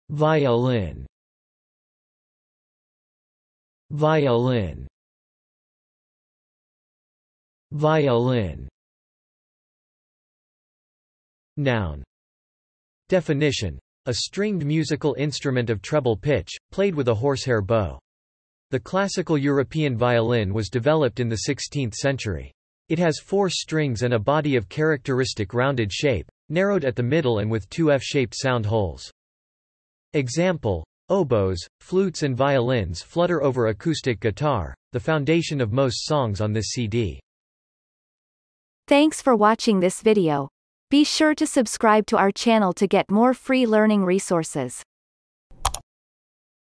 violin, violin, violin. Noun. Definition: a stringed musical instrument of treble pitch, played with a horsehair bow. The classical European violin was developed in the 16th century. It has 4 strings and a body of characteristic rounded shape, narrowed at the middle and with 2 F-shaped sound holes. Example: oboes, flutes and violins flutter over acoustic guitar, the foundation of most songs on this CD. Thanks for watching this video. Be sure to subscribe to our channel to get more free learning resources.